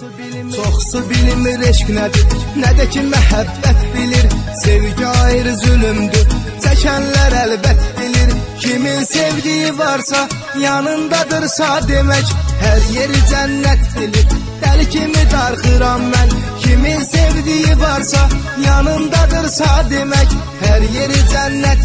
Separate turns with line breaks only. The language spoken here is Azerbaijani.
Çoxsu bilinmir eşq nədir, nə də ki məhəbbət bilir. Sevgi ayrı zülümdür, çəkənlər əlbət bilir. Kimin sevdiyi varsa, yanındadırsa demək, hər yeri cənnət bilir. Dəli kimi darxıram mən, kimin sevdiyi varsa, yanındadırsa demək, hər yeri cənnət